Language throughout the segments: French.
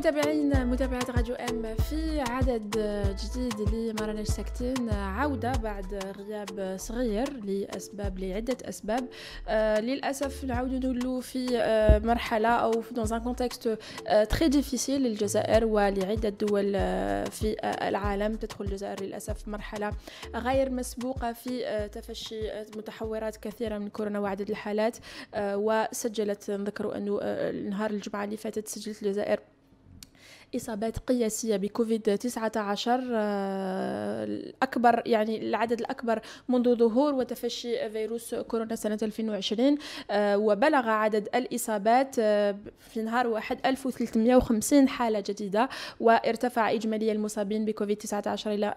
متابعات راديو ام في عدد جديد لمرناش ساكتين، عودة بعد غياب صغير لعدة أسباب. للأسف نعود نولو في مرحلة أو dans un contexte très difficile للجزائر ولعدة دول في العالم. تدخل الجزائر للأسف مرحلة غير مسبوقة في تفشي متحورات كثيرة من كورونا وعدد الحالات. وسجلت نذكروا أنه نهار الجمعة اللي فاتت سجلت الجزائر إصابات قياسية بكوفيد 19 الأكبر، يعني العدد الأكبر منذ ظهور وتفشي فيروس كورونا سنة 2020. وبلغ عدد الإصابات في نهار واحد 1350 حالة جديدة، وارتفع إجمالي المصابين بكوفيد 19 إلى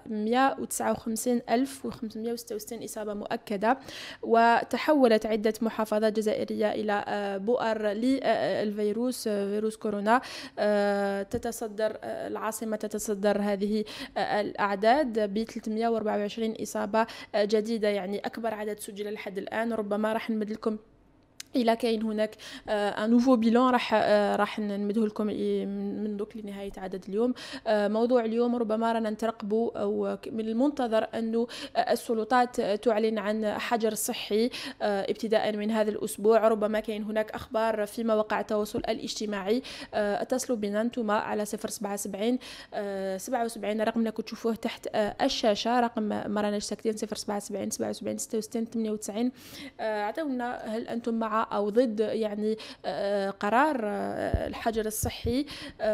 156566 إصابة مؤكدة. وتحولت عدة محافظات جزائرية إلى بؤر للفيروس فيروس كورونا. العاصمة تتصدر هذه الأعداد ب 324 إصابة جديدة، يعني أكبر عدد سجل لحد الآن. ربما راح نمد لكم إلا كاين هناك ان نوفو بيلون راح نمده لكم من دوك لنهاية عدد اليوم. موضوع اليوم ربما رانا نترقبوا أو من المنتظر أنه السلطات تعلن عن حجر صحي ابتداء من هذا الأسبوع. ربما كاين هناك أخبار في مواقع التواصل الاجتماعي. اتصلوا بنا انتم على 077 77 رقم راكم تشوفوه تحت الشاشة، رقم مراناش ساكتين 077 77 66 98. عطونا هل أنتم مع أو ضد يعني قرار الحجر الصحي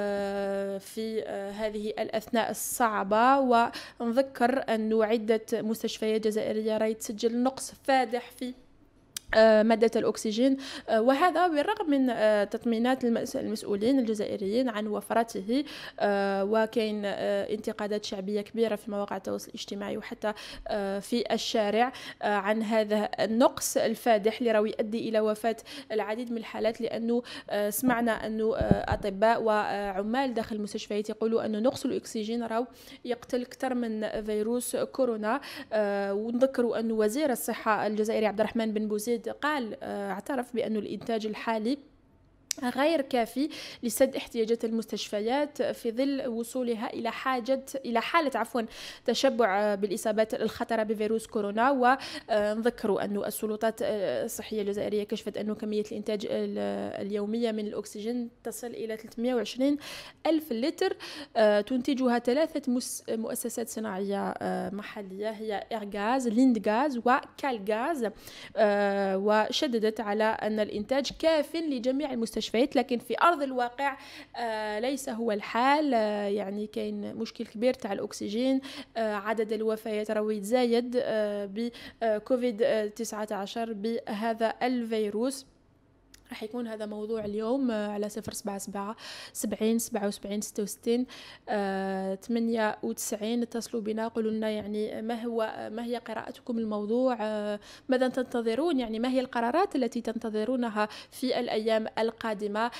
في هذه الأثناء الصعبة. ونذكر أن عدة مستشفيات جزائرية راهي تسجل نقص فادح في مادة الأكسجين، وهذا بالرغم من تطمينات المسؤولين الجزائريين عن وفرته. وكاين انتقادات شعبية كبيرة في مواقع التواصل الاجتماعي وحتى في الشارع عن هذا النقص الفادح اللي راهو يؤدي إلى وفاة العديد من الحالات، لأنه سمعنا أنه أطباء وعمال داخل المستشفيات يقولوا أن نقص الأكسجين راهو يقتل أكثر من فيروس كورونا. ونذكروا أن وزير الصحة الجزائري عبد الرحمن بن بوزيد قال اعترف بأن الإنتاج الحالي غير كافي لسد احتياجات المستشفيات في ظل وصولها إلى حالة تشبع بالإصابات الخطرة بفيروس كورونا. ونذكروا أن السلطات الصحية الجزائرية كشفت أن كمية الإنتاج اليومية من الأكسجين تصل إلى 320 ألف لتر تنتجها 3 مؤسسات صناعية محلية هي إيرغاز، ليندغاز وكالغاز. وشددت على أن الإنتاج كاف لجميع المستشفيات، لكن في أرض الواقع ليس هو الحال. يعني كاين مشكل كبير تاع الأكسجين، عدد الوفيات راهو يتزايد بكوفيد 19 بهذا الفيروس. راح يكون هذا موضوع اليوم على 077 70 77 66 98. اتصلوا بنا قولوا لنا يعني ما هي قراءتكم الموضوع، ماذا تنتظرون، يعني ما هي القرارات التي تنتظرونها في الأيام القادمة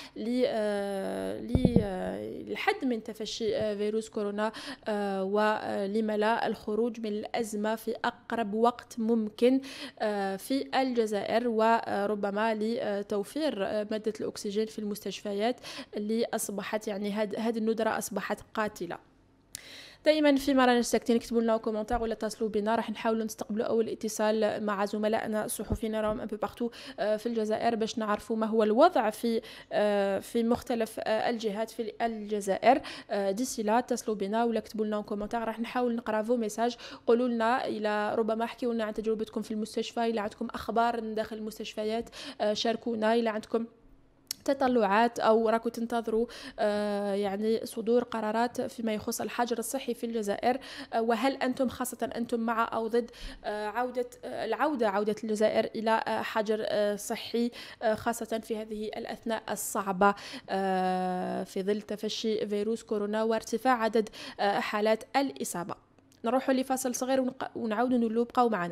للحد من تفشي فيروس كورونا، ولما لا الخروج من الأزمة في أقرب وقت ممكن في الجزائر، وربما لتوفير مادة الأكسجين في المستشفيات اللي أصبحت يعني هذه الندرة أصبحت قاتلة. دائما في مراناش ساكتين اكتبوا لنا كومنتار ولا اتصلوا بنا، راح نحاولوا نستقبلوا اول اتصال مع زملائنا الصحفيين راهم امبو بارتو في الجزائر باش نعرفوا ما هو الوضع في مختلف الجهات في الجزائر. ديسي لا اتصلوا بنا ولا اكتبوا لنا كومنتار، راح نحاول نقرا فو ميساج. قولوا لنا الى ربما احكيوا لنا عن تجربتكم في المستشفى، الى عندكم اخبار من داخل المستشفيات شاركونا، الى عندكم تطلعات أو راكو تنتظروا يعني صدور قرارات فيما يخص الحجر الصحي في الجزائر. وهل أنتم خاصة أنتم مع أو ضد عودة الجزائر إلى حجر صحي خاصة في هذه الأثناء الصعبة في ظل تفشي فيروس كورونا وارتفاع عدد حالات الإصابة. نروح لفاصل صغير ونعود نلوب، بقوا معنا.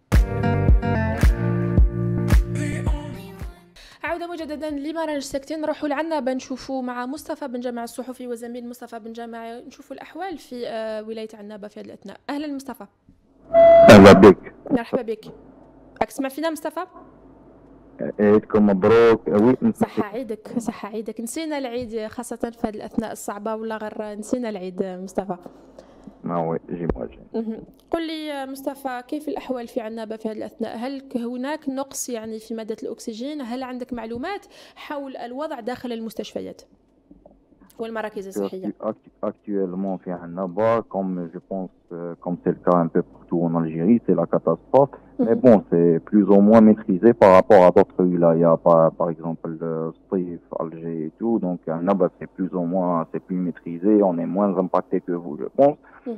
عودة مجددا لمراناش ساكتين. نروحوا لعنا بنشوفوا مع مصطفى بن جامع الصحفي وزميل مصطفى بن جامع نشوفوا الأحوال في ولاية عنابة في هذه الأثناء. أهلا مصطفى. أهلا بك. مرحبا بك. راك تسمع فينا مصطفى؟ عيدكم مبروك. وي صحة عيدك، صحة عيدك. نسينا العيد خاصة في هذه الأثناء الصعبة، ولا غير نسينا العيد مصطفى؟ ما هو جي مواجهين. قل لي مصطفى، كيف الأحوال في عنابة في هذه الأثناء؟ هل هناك نقص يعني في مادة الأكسجين؟ هل عندك معلومات حول الوضع داخل المستشفيات والمراكز الصحية؟ Actuellement, في Annaba, comme je pense, comme c'est le cas un peu partout en Algérie, c'est la catastrophe. Mais bon, c'est plus ou moins maîtrisé par rapport à d'autres wilayas, par exemple Stif, Alger et tout. Donc Annaba, c'est plus ou moins, c'est plus maîtrisé. On est moins impacté que vous, je pense.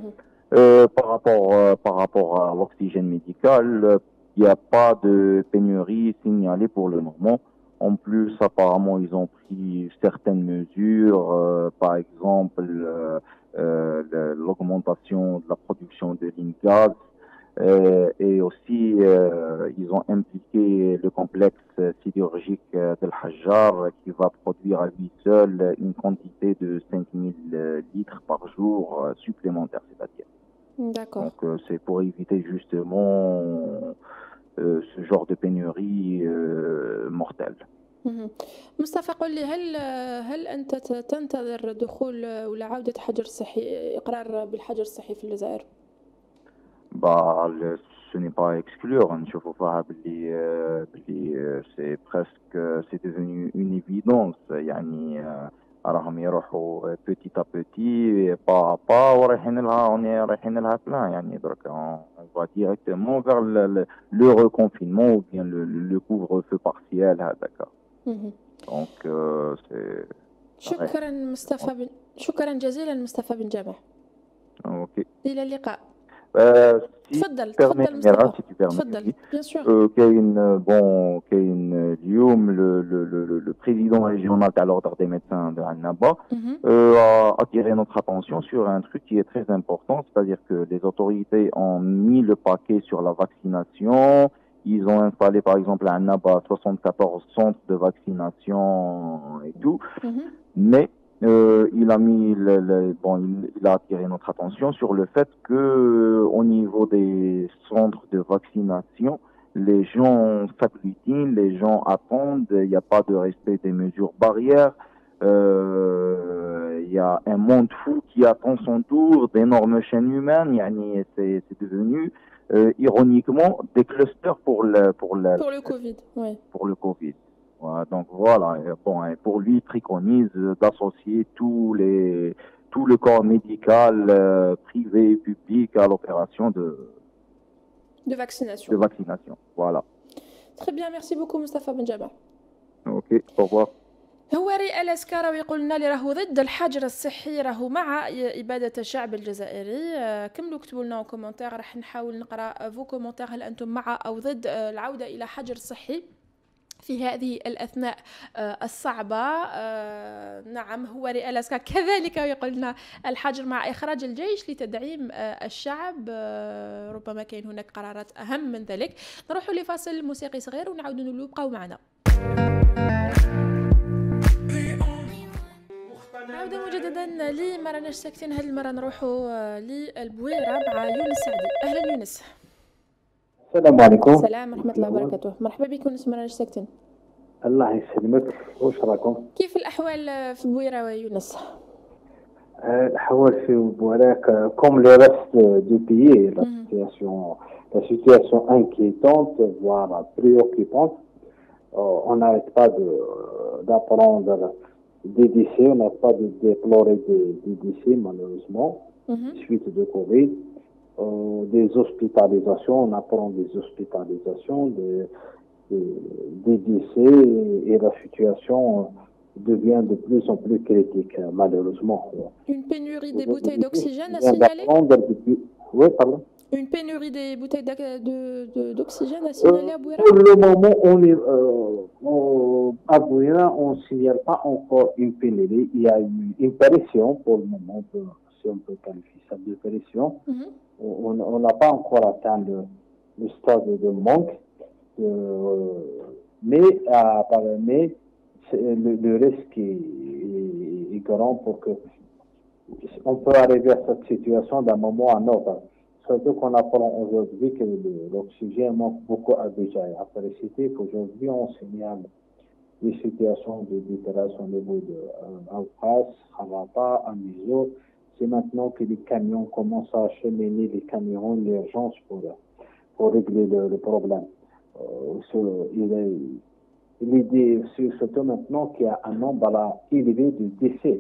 Par rapport à l'oxygène médical, il n'y a pas de pénurie signalée pour le moment. En plus, apparemment, ils ont pris certaines mesures, par exemple l'augmentation de la production de l'INGAZ, et aussi ils ont impliqué le complexe sidérurgique d'El Hajjar qui va produire à lui seul une quantité de 5000 litres par jour supplémentaire, c'est-à-dire. D'accord. Donc c'est pour éviter justement ce genre de pénurie mortelle. مصطفى، قل لي، هل أنت تنتظر دخول ولا عودة حجر صحي، إقرار بالحجر الصحي في الجزائر؟ Bah, ce n'est pas à exclure. نشوفوا فيها باللي c'est presque c'est devenu une évidence. يعني راهم يروحوا petit à petit, pas à pas, ورايحين لها plein. يعني درك on va directement vers le reconfinement ou bien le couvre-feu partiel هذاك. Donc c'est شكرا مصطفى شكرا جزيلا مصطفى بن جامع. اوكي، إلى اللقاء. تفضل مصطفى، تفضل. bien sûr. كاين اليوم le président régional de l'ordre des médecins de Annaba a attiré notre attention sur un truc qui est très important, c'est-à-dire que les autorités ont mis le paquet sur la vaccination. Ils ont installé par exemple à Annaba 74 centres de vaccination et tout, mais il a attiré notre attention sur le fait que au niveau des centres de vaccination, les gens s'agglutinent, les gens attendent, il n'y a pas de respect des mesures barrières, il y a un monde fou qui attend son tour, d'énormes chaînes humaines, c'est devenu ironiquement des clusters pour le Covid. Ouais. Pour le Covid. Voilà, donc voilà, et pour lui, il préconise d'associer tout le corps médical, privé et public, à l'opération de vaccination. Voilà. Très bien, merci beaucoup Moustapha Ben Jama. Ok, au revoir. هو رئال الأسكراوي قلنا لي راهو ضد الحجر الصحي، راهو مع إبادة الشعب الجزائري. كملوا اكتبوا لنا كومنتار، راح نحاول نقرأ فو كومنتار، هل أنتم مع أو ضد العودة إلى حجر صحي في هذه الأثناء الصعبة؟ نعم، هو رئال الأسكار كذلك يقولنا الحجر مع إخراج الجيش لتدعيم الشعب. ربما كاين هناك قرارات أهم من ذلك. نروح لفاصل موسيقي صغير ونعود نقول بقاو معنا. عودة مجددا لما راناش ساكتين، هذه المرة نروحوا للبويرة مع يونس سعدي. أهلا يونس. السلام عليكم. السلام ورحمة الله وبركاته. مرحبا بك يونس، ما راناش ساكتين. الله يسلمك، واش راكم؟ كيف الأحوال في البويرة ويونس؟ الأحوال في البويرة comme le reste du pays, la situation inquiétante, voire préoccupante. On n'arrête pas d'apprendre des décès, on n'arrête pas de déplorer des décès malheureusement suite de Covid. Des hospitalisations, on apprend des hospitalisations, des décès, et la situation devient de plus en plus critique, malheureusement. Une pénurie des bouteilles d'oxygène à signaler? Oui, pardon. Une pénurie des bouteilles d'oxygène à signaler à Bouira? Pour le moment, à Bouira, on ne signale pas encore une pénurie. Il y a eu une pression pour le moment, si on peut qualifier ça de pression. On n'a pas encore atteint le stade de manque, mais le risque est grand pour que on peut arriver à cette situation d'un moment à un autre. surtout qu'on apprend aujourd'hui que l'oxygène manque beaucoup à Abidjan et à Paris-Cité. Aujourd'hui, on signale des situations de détresse au niveau de Alpras, Khamata, Amizo. C'est maintenant que les camions commencent à acheminer les camions d'urgence pour régler le problème. L'idée, surtout maintenant qu'il y a un nombre élevé de décès.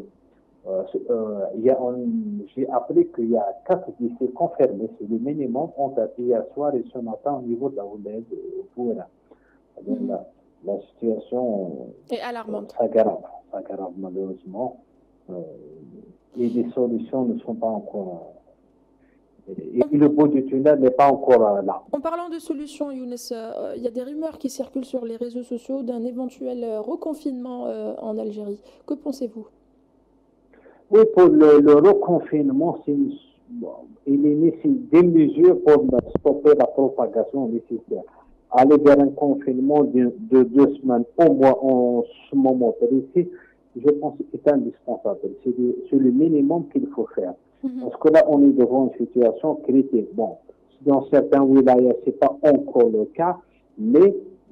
J'ai appris qu'il y a 4 décès confirmés, c'est le minimum entre hier soir et ce matin au niveau de la Ouled Fouera. La situation est alarmante. s'aggrave malheureusement. Et les solutions ne sont pas encore. Et le bout du tunnel n'est pas encore là. En parlant de solutions, Younes, il y a des rumeurs qui circulent sur les réseaux sociaux d'un éventuel reconfinement en Algérie. Que pensez-vous? Oui, pour le reconfinement, il est nécessaire des mesures pour stopper la propagation nécessaire. Aller vers un confinement de 2 semaines au moins en ce moment précis, je pense que c'est indispensable. C'est le minimum qu'il faut faire. Parce que là, on est devant une situation critique. Bon, dans certains wilayas, ce n'est pas encore le cas, mais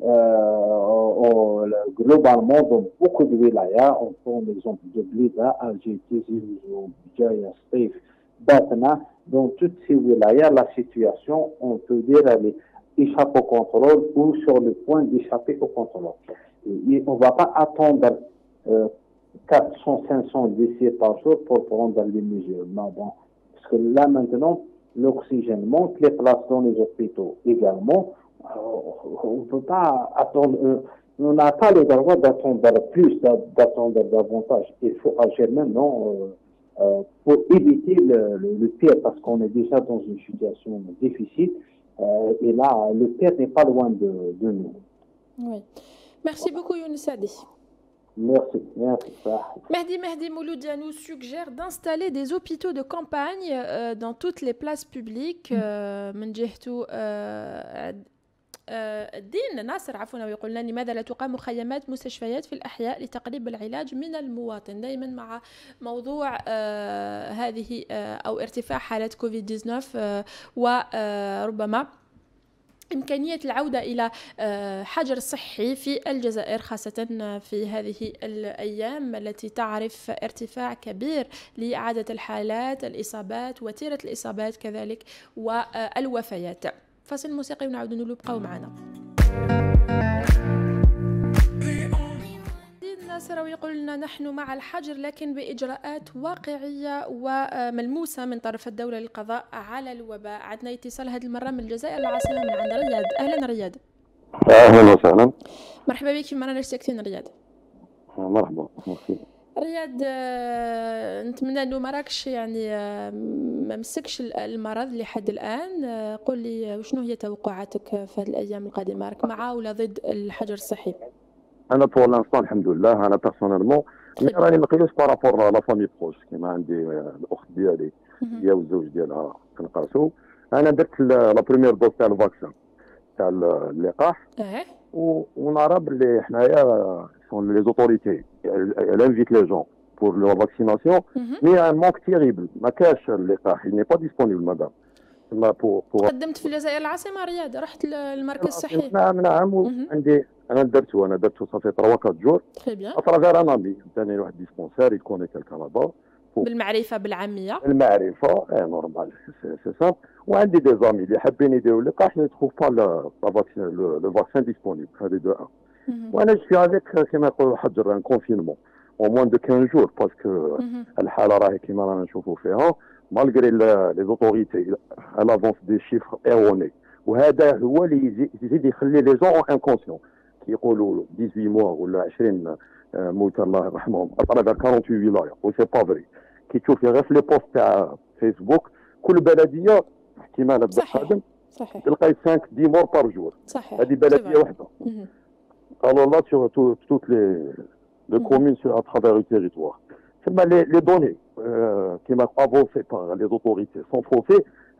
globalement, dans beaucoup de wilayas, on prend l'exemple de Blida, Alger, Tizi, Djaya, Stif, Batna. Dans toutes ces wilayas, la situation, on peut dire, elle échappe au contrôle ou sur le point d'échapper au contrôle. Et on ne va pas attendre 400, 500 décès par jour pour prendre les mesures. Non, bon, parce que là, maintenant, l'oxygène manque, les places dans les hôpitaux également. On ne peut pas attendre, on n'a pas le droit d'attendre plus, d'attendre davantage. Il faut agir maintenant pour éviter le pire, parce qu'on est déjà dans une situation difficile. Et là, le pire n'est pas loin de nous. Oui. Merci beaucoup, Younes Adi. Merci. Mehdi Mouloudia nous suggère d'installer des hôpitaux de campagne dans toutes les places publiques. الدين ناصر عفوا ويقول لنا لماذا لا تقام خيامات مستشفيات في الأحياء لتقريب العلاج من المواطن. دائما مع موضوع هذه أو ارتفاع حالات كوفيد 19 وربما إمكانية العودة إلى حجر صحي في الجزائر، خاصة في هذه الأيام التي تعرف ارتفاع كبير لعدد الحالات، الإصابات، وتيرة الإصابات كذلك والوفيات. فاصل موسيقي ونعود نبقاو معنا. ناصر يقول لنا نحن مع الحجر لكن بإجراءات واقعية وملموسة من طرف الدولة للقضاء على الوباء. عندنا اتصال هذه المرة من الجزائر العاصمة من عند رياض. أهلا رياض. أهلا وسهلا. مرحبا بك في مرة ساكتين رياض. مرحبا. رياض، نتمنى انه مراكش يعني ما مسكش المرض لحد الان. قل لي وشنو هي توقعاتك في هذه الايام القادمه؟ راك مع ولا ضد الحجر الصحي؟ انا بور لانستون الحمد لله، انا بيرسونيلمون راني ما قيلوش بارابور لا فامي بروش، كيما عندي الاخت ديالي هي والزوج ديالها كنقاسو. انا درت لا بروميير دوز تاع الفاكسان تاع اللقاح، ونرى باللي حنايا les autorités, elle invite les gens pour leur vaccination, mais il y a un manque terrible. ما كاش اللقاح، il n'est pas disponible madame. قدمت في الجزائر العاصمة رياض، رحت للمركز الصحي. نعم عندي انا درته صافي 3-4 جور. تري بيان. اترافير ان امي داني واحد ديسبونسير يكوني كالكان لابا بالمعرفة بالعامية. المعرفة نورمال سي سامبل. وعندي دي زامي اللي حابين يديروا اللقاح اللي تخوف با لو فاكسان ديسبونيبل. هذه دو ان. وانا جو افيك كما يقولوا حجر ان كونفينمون او موان دو 15 جور، باسكو الحالة راهي كيما رانا نشوفوا فيها مالغري لي زوتوريتي على افونس دي شيفر ايروني. وهذا هو اللي يزيد يخلي لي جون انكونسيون كيقولوا 18 موا ولا 20 موتى الله يرحمهم اترافير 48 ولايه، و سي با فري. كي تشوفي غير في لي بوست تاع فيسبوك كل بلديه احتمال القادم تلقاي 5 10 مور بار جور. صحيح. هذه بلديه واحده. Alors là, sur toutes les communes à travers le territoire. Les données qui sont avancées par les autorités sont faussées.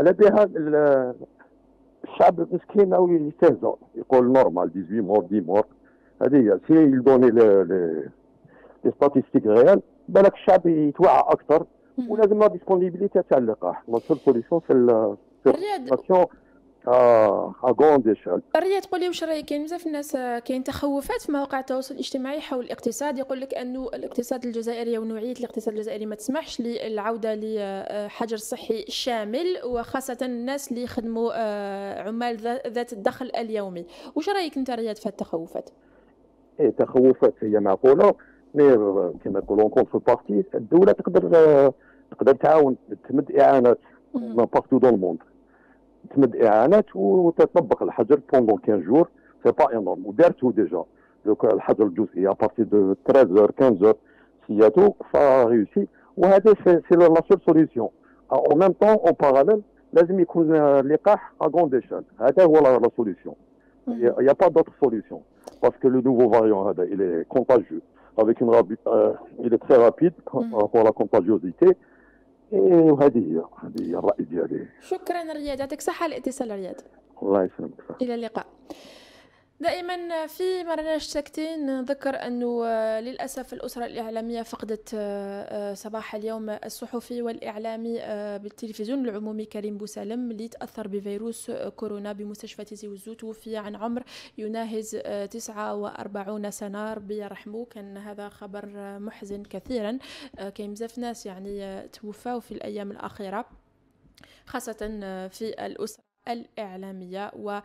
الشعب مسكين أو يستهزأ يقول نورمال 18 مور 10 مور. هذه هي سي يدوني لي ستاتيستيك ريال بالك الشعب يتوعى أكثر. ولازم لا ديسبونيبيليتي تاع اللقاح. لا سول سوليسيون sur à grande échelle. الرياض تقول لي واش رايك؟ كاين بزاف الناس كاين تخوفات في مواقع التواصل الاجتماعي حول الاقتصاد، يقول لك انه الاقتصاد الجزائري ونوعيه الاقتصاد الجزائري ما تسمحش للعوده لحجر صحي شامل، وخاصه الناس اللي يخدموا عمال ذات الدخل اليومي. واش رايك انت رياض في التخوفات؟ تخوفات هي معقوله، مي كما يقولوا كونتر بارتي الدوله تقدر تعاون، تمد اعانات بارتو دون الموند، تمد اعانات وتطبق الحجر بوندون 15 جور. سي با انورم ودارته ديجا الحجر الجزئي ابارتي دو 13 15 سياتو فريوسي، وهذا سي لا سول سوليسيون. او ميم طون اون باراليل لازم يكون اللقاح ا غروند ايشال، هذا هو لا سوليسيون. يا با دوطر سوليسيون parce que le nouveau variant il est contagieux avec il est très rapide pour la contagiosité. وهذه هي الرأي ديالي. شكرا رياض، يعطيك الصحة على الاتصال رياض. الله يسلمك. إلى اللقاء. دائما في مرناش ساكتين نذكر أنه للأسف الأسرة الإعلامية فقدت صباح اليوم الصحفي والإعلامي بالتلفزيون العمومي كريم بوسالم اللي تأثر بفيروس كورونا بمستشفى تيزي وزو، توفي عن عمر يناهز 49 سنة، ربي يرحمه. كان هذا خبر محزن كثيرا، كاين بزاف ناس يعني توفاوا في الأيام الأخيرة خاصة في الأسرة الإعلامية و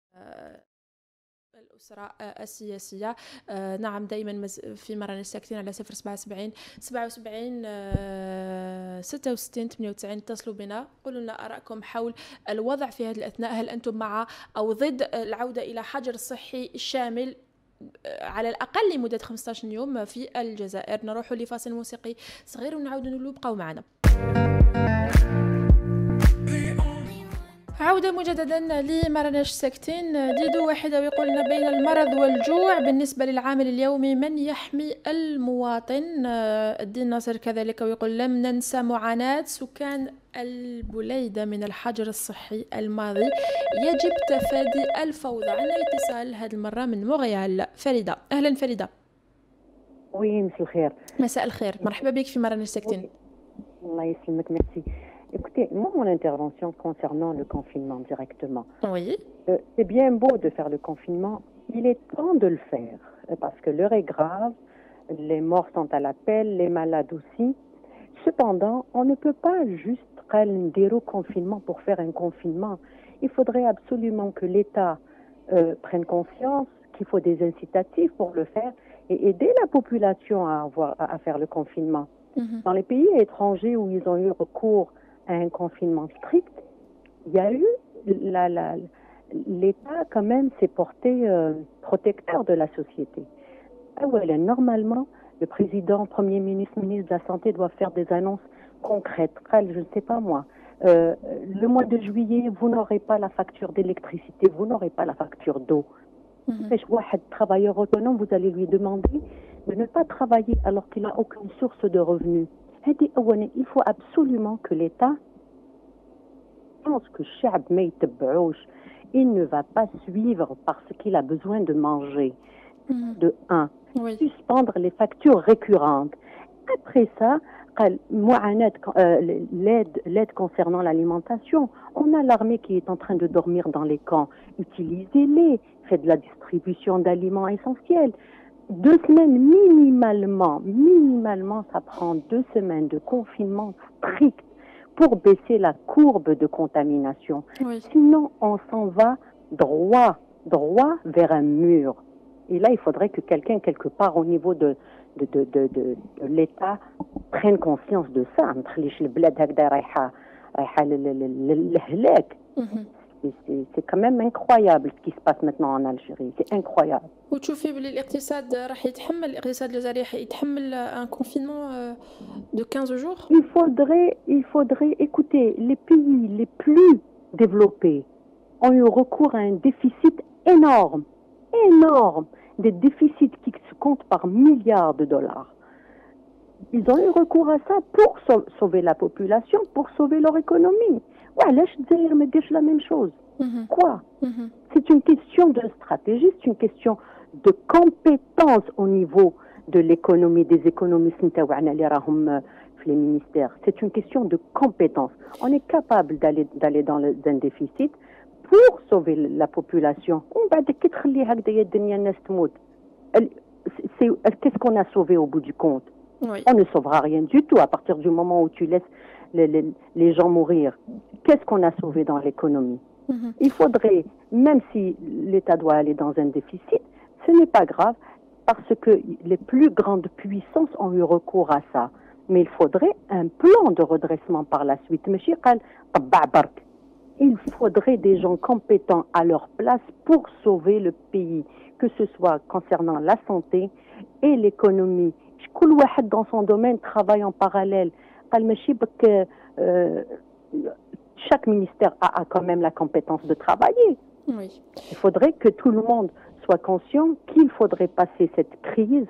الأسرة السياسية. نعم دائما في مرة ساكتين على 077 77 66 98. اتصلوا بنا، قولوا لنا آراءكم حول الوضع في هذه الأثناء. هل أنتم مع أو ضد العودة إلى حجر صحي شامل على الأقل لمدة 15 يوم في الجزائر؟ نروح لفاصل موسيقي صغير ونعود نقول بقوا معنا. عودة مجددا لمرناش ساكتين. ديدو واحدة ويقول لنا بين المرض والجوع بالنسبة للعامل اليومي من يحمي المواطن؟ الدين ناصر كذلك ويقول لم ننسى معاناة سكان البليدة من الحجر الصحي الماضي، يجب تفادي الفوضى. عندنا اتصال هذه المرة من مونريال. فريدة، أهلا فريدة. وي مساء الخير. مساء الخير، مرحبا بك في مرناش ساكتين. الله يسلمك، ميرسي. Écoutez, moi, mon intervention concernant le confinement directement. Oui. C'est bien beau de faire le confinement. Il est temps de le faire parce que l'heure est grave, les morts sont à l'appel, les malades aussi. Cependant, on ne peut pas juste dire au confinement pour faire un confinement. Il faudrait absolument que l'État prenne conscience qu'il faut des incitatifs pour le faire et aider la population à faire le confinement. Dans les pays étrangers où ils ont eu recours à un confinement strict, il y a eu l'État quand même s'est porté protecteur de la société. Normalement, le président, premier ministre, ministre de la Santé doivent faire des annonces concrètes. Je ne sais pas moi. Le mois de juillet, vous n'aurez pas la facture d'électricité, vous n'aurez pas la facture d'eau. Travailleur autonome, vous allez lui demander de ne pas travailler alors qu'il n'a aucune source de revenus. Il faut absolument que l'État pense que Chab il ne va pas suivre parce qu'il a besoin de manger. De un, suspendre les factures récurrentes. Après ça, l'aide concernant l'alimentation. On a l'armée qui est en train de dormir dans les camps. Utilisez-les, faites de la distribution d'aliments essentiels. 2 semaines minimalement, ça prend 2 semaines de confinement strict pour baisser la courbe de contamination. Oui. Sinon, on s'en va droit vers un mur. Et là, il faudrait que quelqu'un, quelque part, au niveau de l'État, prenne conscience de ça. C'est quand même incroyable ce qui se passe maintenant en Algérie. C'est incroyable. وتشوفي بلي الاقتصاد راح يتحمل، الاقتصاد الجزائري راح يتحمل un confinement de 15 jours? Il faudrait écouter, les pays les plus développés ont eu recours à un déficit énorme, des déficits qui se comptent par milliards de dollars. Ils ont eu recours à ça pour sauver la population, pour sauver leur économie. Ouais, je me dis la même chose. Quoi? C'est une question de stratégie, c'est une question de compétence au niveau de l'économie, des économistes les ministères. C'est une question de compétence. On est capable d'aller dans un déficit pour sauver la population. Qu'est-ce qu'on a sauvé au bout du compte? Oui. On ne sauvera rien du tout à partir du moment où tu laisses les gens mourir. Qu'est-ce qu'on a sauvé dans l'économie? Il faudrait, même si l'État doit aller dans un déficit, ce n'est pas grave parce que les plus grandes puissances ont eu recours à ça. Mais il faudrait un plan de redressement par la suite. Il faudrait des gens compétents à leur place pour sauver le pays, que ce soit concernant la santé et l'économie. Dans son domaine travaille en parallèle. Chaque ministère a quand même la compétence de travailler. Oui. Il faudrait que tout le monde soit conscient qu'il faudrait passer cette crise,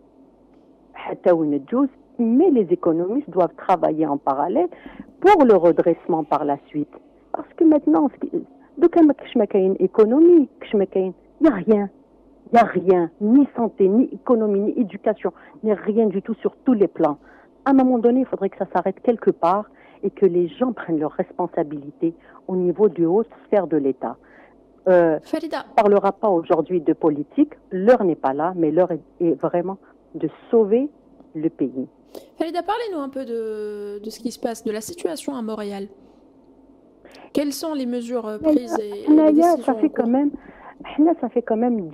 mais les économistes doivent travailler en parallèle pour le redressement par la suite. Parce que maintenant, économie, il n'y a rien. Il n'y a rien, ni santé, ni économie, ni éducation, ni rien du tout sur tous les plans. À un moment donné, il faudrait que ça s'arrête quelque part et que les gens prennent leurs responsabilités au niveau du haut sphère de l'État. Farida. On ne parlera pas aujourd'hui de politique, l'heure n'est pas là, mais l'heure est vraiment de sauver le pays. Farida, parlez-nous un peu de ce qui se passe, de la situation à Montréal. Quelles sont les mesures prises et les décisions ça fait quand même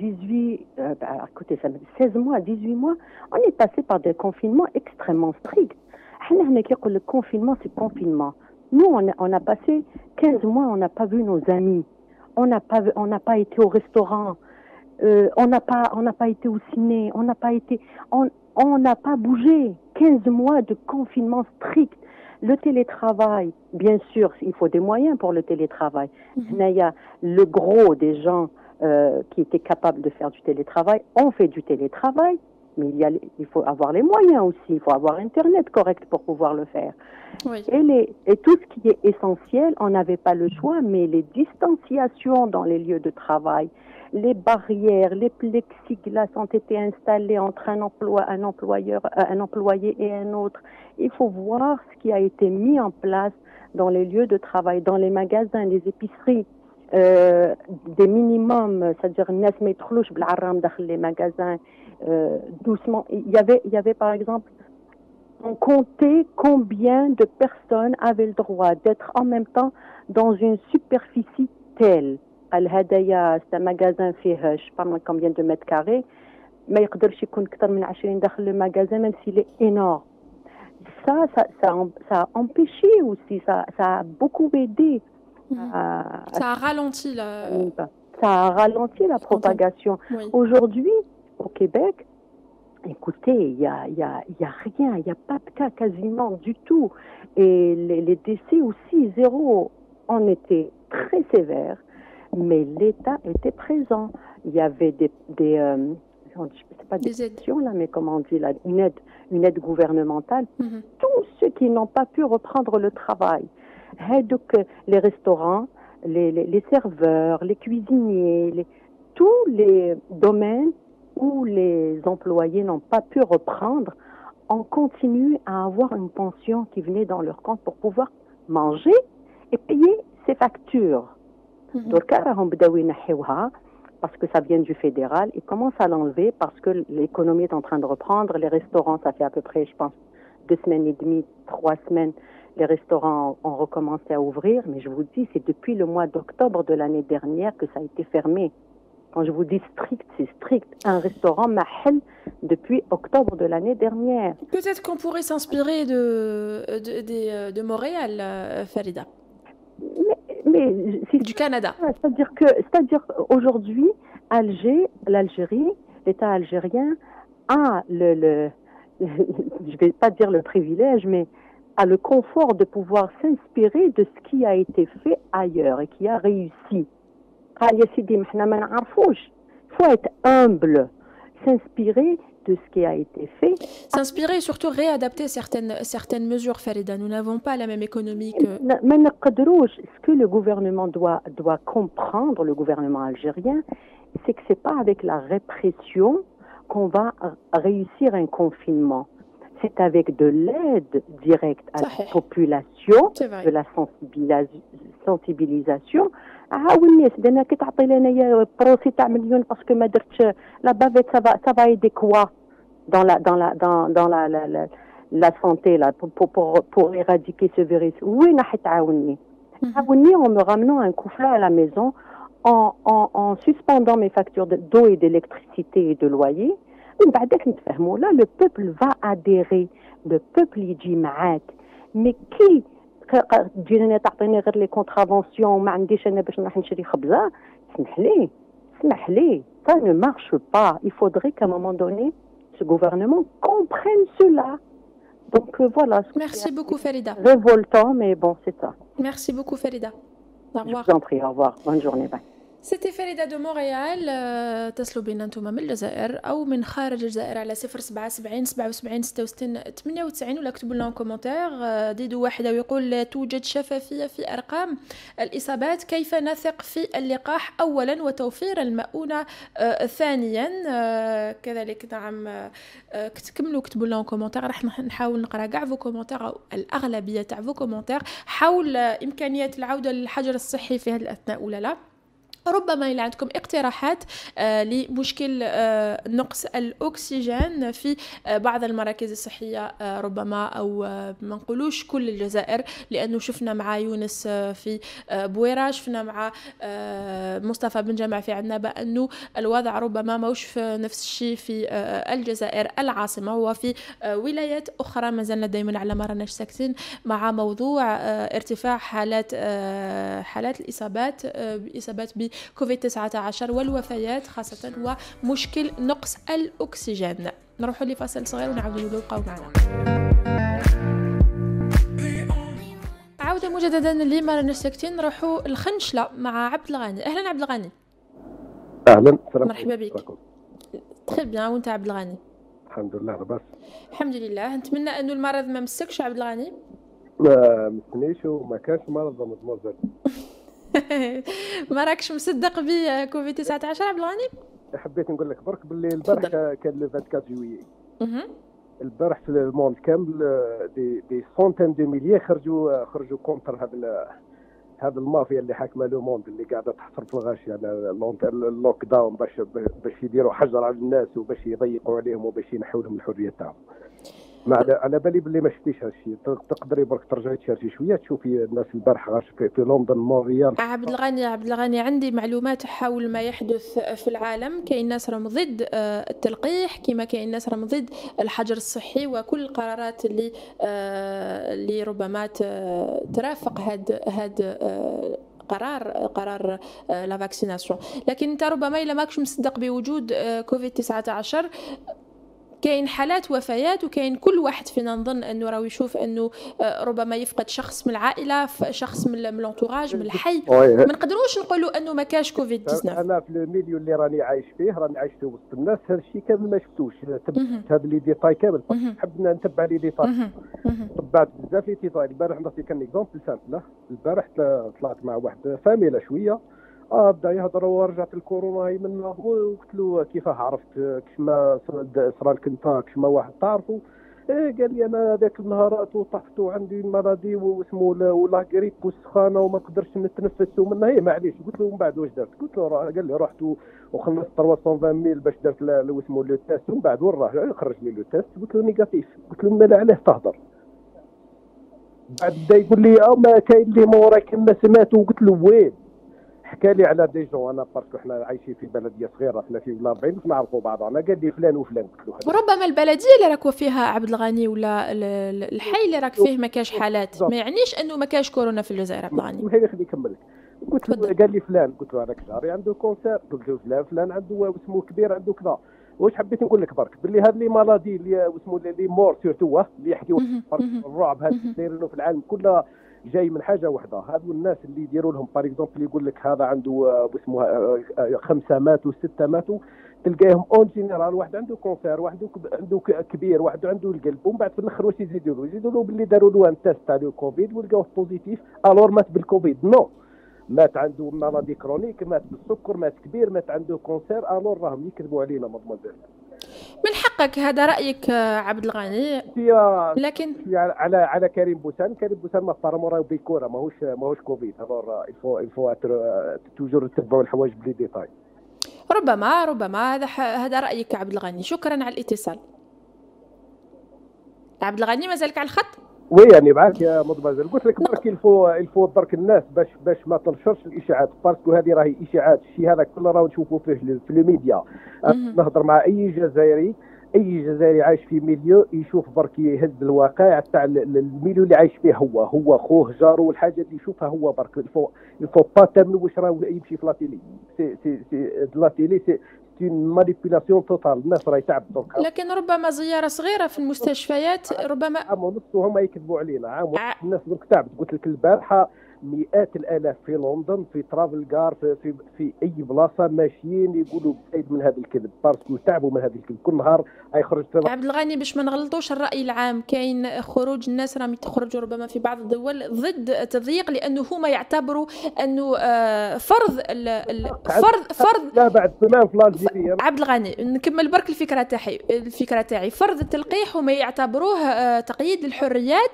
16 mois, 18 mois, on est passé par des confinements extrêmement stricts. Le confinement, c'est confinement. Nous, on a passé 15 mois, on n'a pas vu nos amis. On n'a pas été au restaurant. On n'a pas été au ciné. On n'a pas bougé. 15 mois de confinement strict. Le télétravail, bien sûr, il faut des moyens pour le télétravail. Il y a le gros des gens qui étaient capables de faire du télétravail, ont fait du télétravail, mais il faut avoir les moyens aussi, il faut avoir Internet correct pour pouvoir le faire. Oui. Et tout ce qui est essentiel, on n'avait pas le choix, mais les distanciations dans les lieux de travail, les barrières, les plexiglas ont été installés entre un employé et un autre. Il faut voir ce qui a été mis en place dans les lieux de travail, dans les magasins, les épiceries. Des minimums, c'est-à-dire les magasins doucement. Il y avait par exemple, on comptait combien de personnes avaient le droit d'être en même temps dans une superficie telle. Al-Hadaya, c'est un magasin fait, je ne sais pas combien de mètres carrés, mais il y a le magasin même s'il est énorme. Ça a empêché aussi, ça a beaucoup aidé. Ça a ralenti la propagation. Oui. Aujourd'hui, au Québec, écoutez, il y a rien, il n'y a pas de cas quasiment du tout. Et les décès aussi, zéro. On était très sévères, mais l'État était présent. Il y avait c'est pas des actions là, mais comment on dit là, une aide gouvernementale. Tous ceux qui n'ont pas pu reprendre le travail. Donc, les restaurants, les serveurs, les cuisiniers, tous les domaines où les employés n'ont pas pu reprendre, ont continué à avoir une pension qui venait dans leur compte pour pouvoir manger et payer ses factures. Donc, parce que ça vient du fédéral, ils commencent à l'enlever parce que l'économie est en train de reprendre. Les restaurants, ça fait à peu près, je pense, 2 semaines et demie, 3 semaines, les restaurants ont recommencé à ouvrir, mais je vous dis, c'est depuis le mois d'octobre de l'année dernière que ça a été fermé. Quand je vous dis strict, c'est strict. Un restaurant mahel depuis octobre de l'année dernière. Peut-être qu'on pourrait s'inspirer de Montréal, Farida. Mais du Canada. C'est-à-dire qu'aujourd'hui, l'Algérie, l'État algérien a je vais pas dire le privilège, mais a le confort de pouvoir s'inspirer de ce qui a été fait ailleurs et qui a réussi. Il faut être humble, s'inspirer de ce qui a été fait. S'inspirer et surtout réadapter certaines mesures, Farida. Nous n'avons pas la même économie que... Ce que le gouvernement doit comprendre, le gouvernement algérien, c'est que ce n'est pas avec la répression qu'on va réussir un confinement. c'est avec de l'aide directe à la population, de la sensibilisation. عاوني سدنا كي تعطي لنا بروسي تاع مليون باسكو ما درتش لا بافيت ça va aider quoi dans la santé là pour éradiquer ce virus. وين راح تعاوني؟ عاوني en me ramenant un coufflet à la maison, en suspendant mes factures d'eau et d'électricité et de loyer. من بعدك نتفاهموا لا le peuple va adhérer, le peuple يجي معاك. mais كي تجيني تعطيني غير لي كونترافونسيون ما عنديش انا باش نروح نشري خبزه، اسمح لي ça ne marche pas. Il faudrait qu'à un moment donné ce gouvernement comprenne cela. Donc voilà. Merci beaucoup Farida. Révoltant mais bon c'est ça. Merci beaucoup Farida. Au revoir. Je vous en prie, au revoir. Bonne journée. Bye. سيتي فريدة دو مونريال. اتصلوا بينا نتوما من الجزائر او من خارج الجزائر على 077 77 66 98 ولا اكتبوا لنا كومنتير. ديدو واحدة ويقول لا توجد شفافية في ارقام الاصابات، كيف نثق في اللقاح اولا وتوفير المؤونة ثانيا. كذلك نعم كملوا اكتبوا لنا كومنتير، راح نحاول نقرا كاع فو كومنتير او الاغلبية تاع فو كومنتير حول امكانية العودة للحجر الصحي في هذه الاثناء ولا لا. ربما إلا عندكم اقتراحات لمشكل نقص الأكسجين في بعض المراكز الصحية ربما، أو ما نقولوش كل الجزائر، لأنه شفنا مع يونس في بويرة، شفنا مع مصطفى بن جمع في عنابة أنه الوضع ربما موش نفس الشيء في الجزائر العاصمة وفي ولايات أخرى. ما زلنا دائما على ما راناش ساكتين مع موضوع ارتفاع حالات الإصابات كوفيد 19 والوفيات خاصة ومشكل نقص الأكسجين. نروح لفاصل صغير ونعاودوا نبقاو معنا. عودة مجددا لما رانا ساكتين، نروحوا الخنشلة مع عبد الغني. أهلا عبد الغني. أهلا، مرحبا بك. تخي بيان، وانت عبد الغني؟ الحمد لله لاباس. الحمد لله. نتمنى أنه المرض ما مسكش عبد الغني. ما مسنيش وما كانش مرض مزمزل. ما راكش مصدق بكوفيد 19 عبد الغني؟ حبيت نقول لك برك باللي البارح كان لو 24 جويي. البارح في الموند كامل دي سونتين دو ميليي خرجوا كونتر هذا المافيا اللي حاكمه لو موند، اللي قاعده تحصر في الغاشيه على اللوك داون باش يديروا حجر على الناس وباش يضيقوا عليهم وباش ينحوا لهم الحريه تاعهم. على بالي باللي ما شفتيش هالشيء. تقدري برك ترجعي تشارجي شويه تشوفي الناس البارح غاش في لندن مونريال. عبد الغني عندي معلومات حول ما يحدث في العالم. كاين ناس راهم ضد التلقيح، كما كاين ناس راهم ضد الحجر الصحي وكل القرارات اللي ربما ترافق هاد قرار لا فاكسيناسيون. لكن انت ربما الا ماكش مصدق بوجود كوفيد 19 كاين حالات وفيات، وكاين كل واحد فينا نظن انه راهو يشوف انه ربما يفقد شخص من العائله، شخص من لونتوراج من الحي. ما نقدروش نقولوا انه ما كاش كوفيد 19. انا في الميليو اللي راني عايش فيه وسط الناس هذا الشيء كامل ما شفتوش. هذا لي ديتاي كامل حبنا نتبع لي ديتاي. تبعت بزاف لي ديتاي. البارح نعطيك كان اكزومبل سامبل. البارح طلعت مع واحد فاميله شويه بدا يهضر ورجعت الكورونا هي منا، وقلت له كيفاه عرفت كشما صرا لك انت كشما واحد تعرفوا؟ قال لي انا ذاك النهارات وطحت وعندي مرضي واسمه ولا غريب والسخانه وما نقدرش نتنفس ومنها هي معليش. قلت له من بعد واش درت؟ قلت له قال لي رحت وخلصت 320 ميل باش درت اسمه لو تيست، ومن بعد وراه خرج لي لو تيست قلت له نيجاتيف. قلت له مالا علاه تهضر؟ بعد بدا يقول لي ما كاين اللي موراك الناس ماتوا. قلت له وين؟ حكى لي على دي جون. انا باسكو حنا عايشين في بلديه صغيره 30 ولا 40 نعرفوا بعضنا. قال لي فلان وفلان. قلت له ربما البلديه اللي راكوا فيها عبد الغني ولا الحي اللي راك فيه ما كاش حالات، ما يعنيش انه ما كاش كورونا في الجزائر. عبد الغني خليني نكمل. قلت له قال لي فلان. قلت له هذاك جاري عنده كونسير. قلت له فلان عنده اسمه كبير عنده كذا. واش حبيت نقول لك برك باللي هاد لي مالادي اللي اسمه لي مور سورتو اللي يحكيوا الرعب هذا دايرينه في العالم كله جاي من حاجه واحده. هذو الناس اللي يديروا لهم باغ اكزومبل يقول لك هذا عنده اسمه 5 ماتوا 6 ماتوا، تلقاهم اون جينيرال واحد عنده كونسير، واحد عنده كبير، واحد عنده القلب، ومن بعد في الاخر واش يزيدوا له باللي داروا له ان تيست تاع الكوفيد ولقاوه بوزيتيف الور مات بالكوفيد. نو، مات عنده مرض كرونيك، مات بالسكر، مات كبير، مات عنده كونسير، الور راهم يكذبوا علينا مدمزيل. من حقك، هذا رأيك عبد الغني. لكن على كريم بوسان ما فرمو راه بكره ماهوش كوفيد. هذا الفو توجور تتبعوا الحوايج بلي ديتاي. ربما هذا رأيك عبد الغني. شكرا على الاتصال. عبد الغني مازالك على الخط؟ وي يعني معاك يا مضبازل. قلت لك برك الفو برك الناس باش ما تنشرش الاشاعات، باسكو هذه راهي اشاعات. الشيء هذا كله راه نشوفوه فيه في الميديا. نهضر مع اي جزائري عايش في ميليو يشوف برك يهز الواقع تاع الميليو اللي عايش فيه هو خوه جاره والحاجه اللي يشوفها هو برك. الفو با تامنوا واش راه يمشي في لاتيلي. سي لاتيلي سي اون مانيبيولاسيون توتال. الناس راهي تعب. لكن ربما زياره صغيره في المستشفيات ربما عام ونص وهم يكذبوا علينا. الناس درك تعبت. قلت لك البارحه مئات الالاف في لندن في ترافلغار في اي بلاصه ماشيين يقولوا بعيد من هذا الكذب، باسكو تعبوا من هذا الكذب. كل نهار يخرج. عبد الغني باش ما نغلطوش الراي العام، كاين خروج الناس راهم يخرجوا ربما في بعض الدول ضد التضييق، لانه هما يعتبروا انه فرض لا بعد زمان في الجزائر. عبد الغني نكمل برك الفكره تاعي. فرض التلقيح هما يعتبروه تقييد للحريات،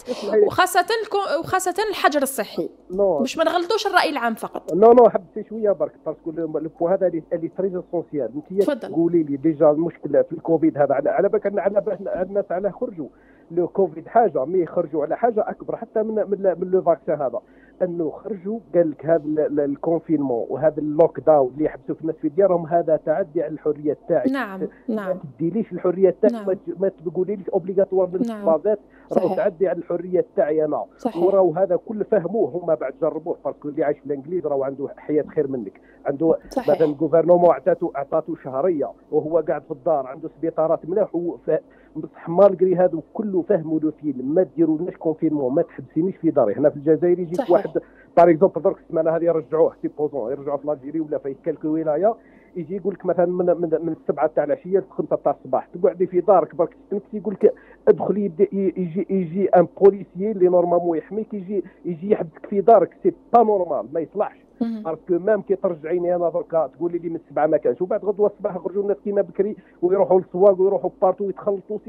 وخاصه الحجر الصحي. باش ما نغلطوش الراي العام فقط. نو حبيت شويه برك، باسكو البو هذا اللي تري اسونسيال. انت تقولي لي ديجا المشكله في الكوفيد هذا على بالك على الناس على خرجوا لو كوفيد حاجه، مي يخرجوا على حاجه اكبر حتى من لو فاكسين هذا. انه خرجوا قال لك هذا الكونفينمون وهذا اللوك داون اللي يحبسوا في الناس في ديارهم هذا تعدي على الحريه تاعي. نعم ما تديليش الحريه تاعي. ما تقوليليش اوبليغاتوار بالانتخابات. راهو تعدي على الحريه تاعي انا. وراهو هذا كل فهموه هم بعد جربوه. باسكو اللي عايش في الانجليز راهو عنده حياه خير منك. عنده مثلا الجوفرنمون اعطاته شهريه وهو قاعد في الدار، عنده سبيطارات ملاح بصح مالغري هذا كله فهموا له فيه. ما ديرولناش كونفينمون، ما تحبسينيش في داري. هنا في الجزائر يجيك واحد باغ اكزومبل درك السمانه هذه يرجعوه سيبوزون يرجعوه في الجيري ولا في كلكو ولايه، يجي يقول لك مثلا من 7 تاع العشيه ل 5 تاع الصباح تقعدي في دارك برك تنفسي. يقول لك ادخلي يبدا يجي ان بوليسيي اللي نورمالمون يحميك يجي يحبسك في دارك. سي با نورمال، ما يصلحش. باسكو ميم كي ترجعيني انا دركا تقولي لي من 7 ما كانش، وبعد غدوه الصباح يخرجوا الناس كيما بكري ويروحوا للسواق ويروحوا بارتو ويتخلطوا.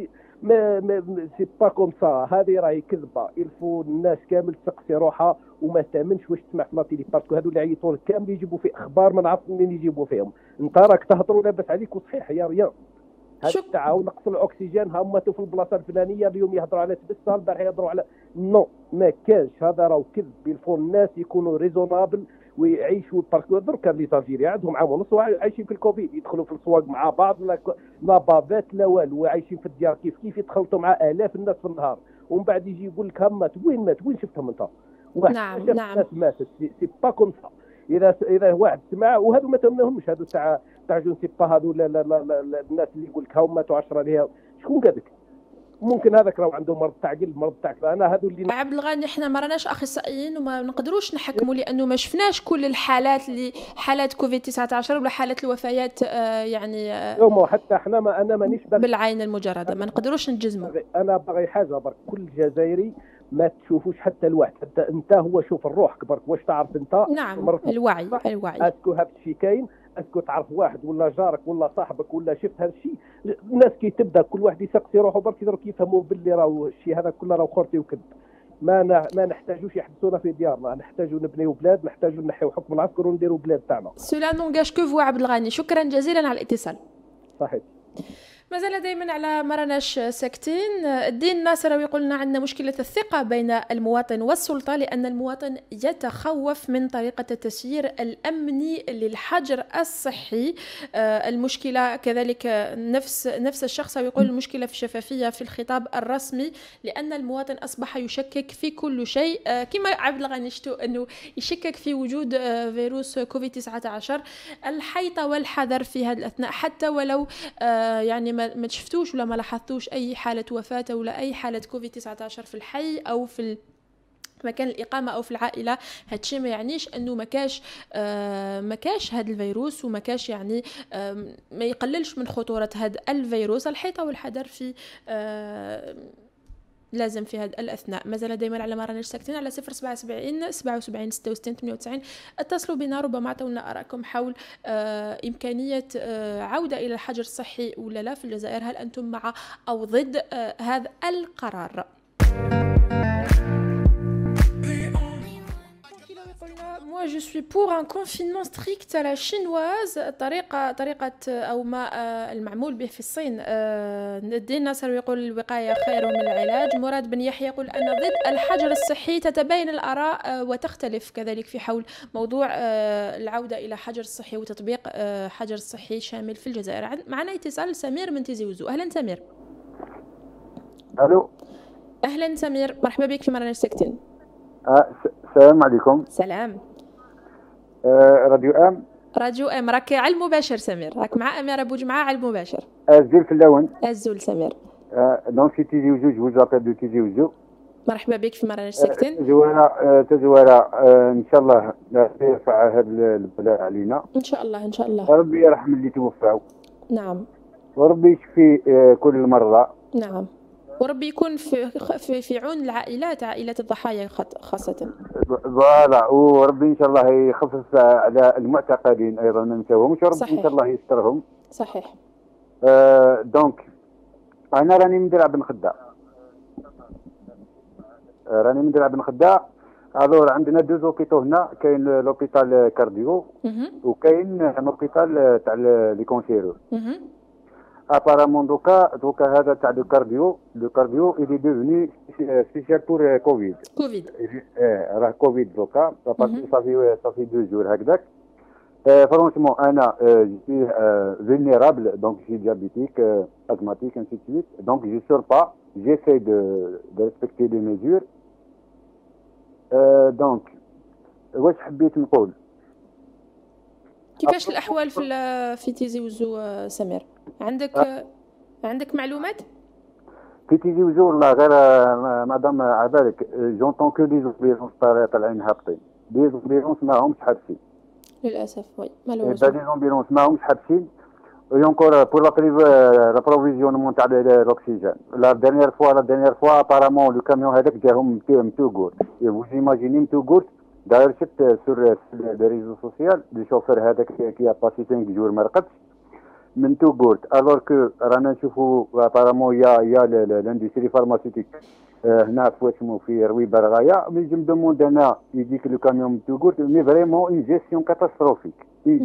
سي با كوم سا. هذه راهي كذبه. الفو الناس كامل تسقسي روحها وما تامنش واش تسمع في لاتيلي، باسكو هذو اللي عيطوا لك كامل يجيبوا في اخبار ما نعرف منين يجيبوا فيهم. انت راك تهضروا لاباس عليك وصحيح يا ريان. هذا تاع نقص الاكسجين هما في البلاصه الفلانيه اليوم يهضروا على تبسه البارح يهضروا على ما كانش. هذا راهو كذب. الفو الناس يكونوا ريزونابل ويعيشوا. باسكو دركا لي تالجيري عندهم عام ونص عايشين في الكوفيد، يدخلوا في السواق مع بعض لا بافات لا والو، عايشين في الديار كيف يتخلطوا مع الاف الناس في النهار. ومن بعد يجي يقول لك هم وين شفتهم انت؟ نعم الناس ماتت. سي با كوم سا. اذا واحد سمع وهذو ما تمنهمش. هذو تاع جون سي با هذو الناس اللي يقول لك هاو ماتوا 10 ليها. شكون قالك؟ ممكن هذاك راه عنده مرض تاع قلب، مرض تاع انا هذو اللي عبد الغني احنا ما راناش اخصائيين وما نقدروش نحكموا، لانه ما شفناش كل الحالات اللي حالات كوفيد 19 ولا حالات الوفيات يعني حتى احنا انا مانيش بالعين المجرده ما نقدروش نجزموا. انا باغي حاجه برك كل جزائري ما تشوفوش حتى الواحد، حتى انت هو شوف الروح برك واش تعرف انت. نعم الوعي اسكو هذا الشيء كاين، اسكو تعرف واحد ولا جارك ولا صاحبك ولا شفت هذا الشيء. الناس كي تبدا كل واحد يسقسي روحه برك يدرك يفهموا باللي راهو الشيء هذا كله راهو خرطي وكذب. ما نحتاجوش يحبسونا في ديارنا، نحتاجوا نبنيو بلاد، نحتاجوا نحيو حكم العسكر ونديروا بلاد تاعنا. سولا نونغاش كو فو عبد الغني، شكرا جزيلا على الاتصال. صحيح. مازال دائما على مرناش ساكتين. الدين ناصر يقول لنا عندنا مشكلة الثقة بين المواطن والسلطة، لأن المواطن يتخوف من طريقة التسيير الأمني للحجر الصحي. المشكلة كذلك نفس الشخص يقول المشكلة في الشفافية في الخطاب الرسمي، لأن المواطن أصبح يشكك في كل شيء. كما عبد الغني شتو أنه يشكك في وجود فيروس كوفيد 19. الحيطة والحذر في هذا الأثناء، حتى ولو يعني ما شفتوش ولا ما لاحظتوش اي حاله وفاه ولا اي حاله كوفيد 19 في الحي او في مكان الإقامة أو في العائلة. هادشي ما يعنيش أنه ما كاش هذا الفيروس وما كاش يعني ما يقللش من خطورة هذا الفيروس. الحيطة والحذر لازم في هذا الأثناء. مازال دائما على ما راناش ساكتين على 077 77 96 98. اتصلوا بنا، ربما عطونا آراءكم حول إمكانية عودة إلى الحجر الصحي ولا لا في الجزائر. هل أنتم مع أو ضد هذا القرار؟ Moi, je suis pour un confinement strict à la chinoise. طريقة أو ما المعمول به في الصين. الدين ناصر يقول الوقاية خير من العلاج. مراد بن يحيى يقول أنا ضد الحجر الصحي. تتباين الآراء وتختلف كذلك في حول موضوع العودة إلى حجر الصحي وتطبيق حجر صحي شامل في الجزائر. معنا اتصال سمير من تيزي وزو. أهلا سمير. ألو. أهلا سمير، مرحبا بك في مرة ساكتين. السلام عليكم. سلام. راديو ام. راديو ام، راك على المباشر سمير، راك مع أميرة بوجمعة على المباشر. الزول في اللون. الزول سمير. دونك في تيزي وزو، جو زابيل دو تيزي وزو. مرحبا بك في مرة ساكتين. تزويرة ان شاء الله لا يرفع هذا البلاء علينا. ان شاء الله ان شاء الله. ربي يرحم اللي توفاو. نعم. وربي يشفي كل مرضى. نعم. وربي يكون في عون العائلات، عائلات الضحايا خاصة. فوالا، وربي ان شاء الله يخفف على المعتقلين ايضا ما نساوهمش، وربي ان شاء الله يسترهم. صحيح. دونك انا راني مدير بن خداع. الور عندنا دو زوبيتو هنا، كاين لوبيتال كارديو وكاين لوبيتال تاع لي كونسيرو. ابارامون دوكا هذا تاع لو كارديو il est devenu spécial pour كوفيد. راه كوفيد دوكا صافي 2 جور هكذاك. فرونشمون انا جي فيلنيرابل، دونك جي ديابيتيك asthmatique ainsi de suite, donc je sors pas, j'essaie de respecter les mesures. دونك واش حبيت نقول؟ كيفاش الأحوال في تيزي وزو سمير؟ عندك معلومات؟ في تيزي وزو والله غير مدام عبالك جونطون كو دي زومبيرونس طالعين هابطين، دي زومبيرونس ماهمش حابسين للأسف. وي مالوروزمون دي زومبيرونس ماهمش حابسين. Et encore pour l'approvisionnement تاع l'oxygène. La dernière fois apparemment le camion هذاك جاهم متوقور. Vous imaginez متوقور. D'ailleurs شفت sur les réseaux sociaux le chauffeur هذاك qui a passé 5 jours ما رقدش من توقور. Alors que رانا نشوفوا apparemment يا l'industrie pharmaceutique هنا في واسمو في رويبه رغايه. مي جو مدوموند انا يجيك لو كاميون متوقور مي فريمون اون جيستيون كاتاستروفيك.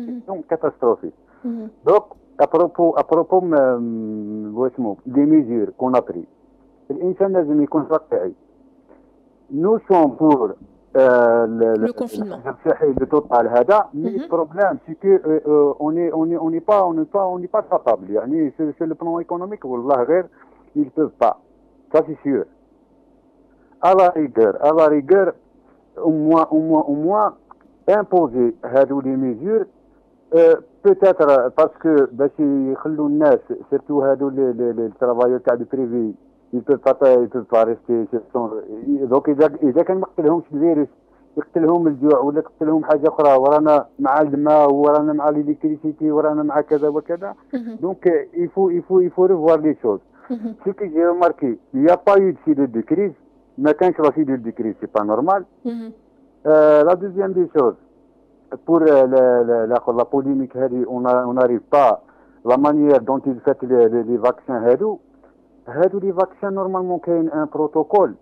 Donc à propos des mesures qu'on a prises, الإنسان لازم يكون واقعي. Nous sommes pour le confinement. Le total هذا. Mais le problème c'est que on n'est pas capable. يعني sur le plan économique والله غير ils peuvent pas. Ça c'est sûr. À la rigueur au moins imposer هذو les mesures. Peut-être parce que باش يخلوا الناس surtout هادو les travailleurs تاع البريفي ils peuvent pas rester donc اذا كان ما قتلهمش الفيروس، يقتلهم الجوع ولا يقتلهم حاجه اخرى، ورانا مع الماء ورانا مع الالكتريسيتي ورانا مع كذا وكذا. donc il faut revoir les choses. Ce que j'ai remarqué, il n'y a pas eu de cellule de crise. ما كانش لا cellule de crise, c'est pas normal. La deuxième des choses, pour la polémique on n'arrive pas la manière dont ils font les vaccins هادو les vaccins normalement كاين un protocole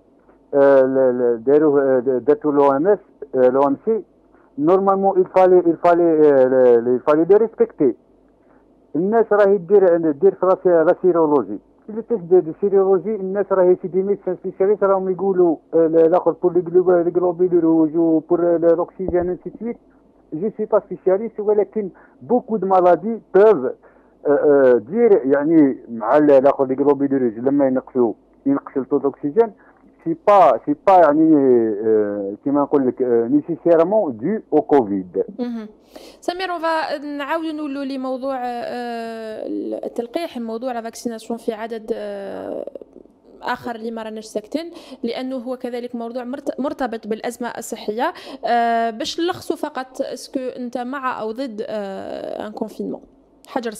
داروا l'OMC normalement il fallait les respecter. الناس راهي دير في لا سيرولوجي، اللي تسدد السيرولوجي الناس راهي سي دي ميدسان سبيسياليست راهم يقولوا الاخر بور لي غلوبولور و بور l'oxygène ainsi de suite. Je ne suis pas spécialiste, ولكن beaucoup de maladies peuvent dire يعني مع الاخر لي غلوبولور لما ينقصوا الطو d'oxygène c'est pas يعني كيما نقول لك nécessairement dû au Covid. سمير نعاود نقولوا لموضوع التلقيح، موضوع لا فاكسيناسيون في عدد آخر اللي ما راناش ساكتين، لأنه هو كذلك موضوع مرتبط بالأزمة الصحية. باش نلخصوا فقط، اسكو أنت مع أو ضد ان كونفينمون حجر صحي؟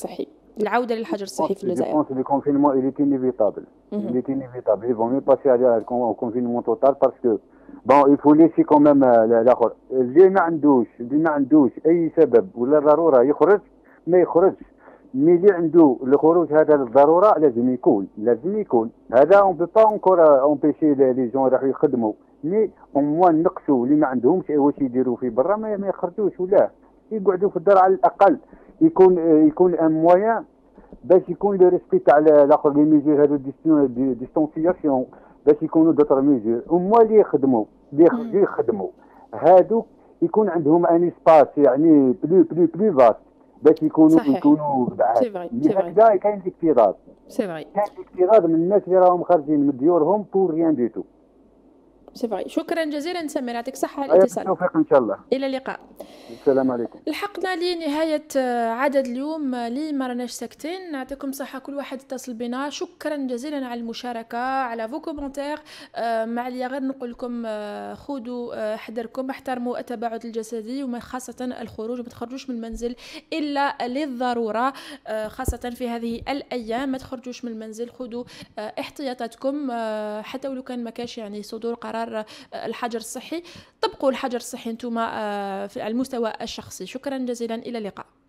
العوده للحجر الصحي في الجزائر. Je pense que le confinement il est inévitable. Il est inévitable. Il vaut mieux passer au confinement total parce que bon il faut laisser quand même الاخر اللي ما عندوش اي سبب ولا ضروره يخرج ما يخرجش. مي اللي عنده الخروج هذا للضروره لازم يكون هذا اون بو با اونكور امبيشي لي جون راحوا يخدموا مي او موان نقصوا اللي ما عندهمش واش يديروا في برا ما يخرجوش ولا يقعدوا في الدار على الاقل يكون ان موان باش يكون لو ريسبي تاع الاخر لي ميزور هذو ديستونسياسيون باش يكونوا دوطر ميزور وما اللي يخدموا هادوك يكون عندهم ان اسباس يعني بلو فاست باش يكونوا بعاد. هكذا كاين الاكتراث من الناس اللي راهم خارجين من ديورهم بور ريان دي تو. سي فري. شكرا جزيلا سمير، يعطيك الصحة على الاتصال. بالتوفيق ان شاء الله. الى اللقاء. السلام عليكم. لحقنا لنهاية عدد اليوم اللي ما راناش ساكتين. نعطيكم صحة كل واحد اتصل بنا. شكرا جزيلا على المشاركة على فو كومونتير. مع اللي غير نقول لكم خذوا حذركم، احترموا التباعد الجسدي وما خاصة الخروج، ما تخرجوش من المنزل إلا للضرورة، خاصة في هذه الأيام ما تخرجوش من المنزل. خذوا احتياطاتكم حتى ولو كان ما كاش يعني صدور قرار الحجر الصحي، طبقوا الحجر الصحي انتم على المستوى الشخصي. شكرا جزيلا، إلى اللقاء.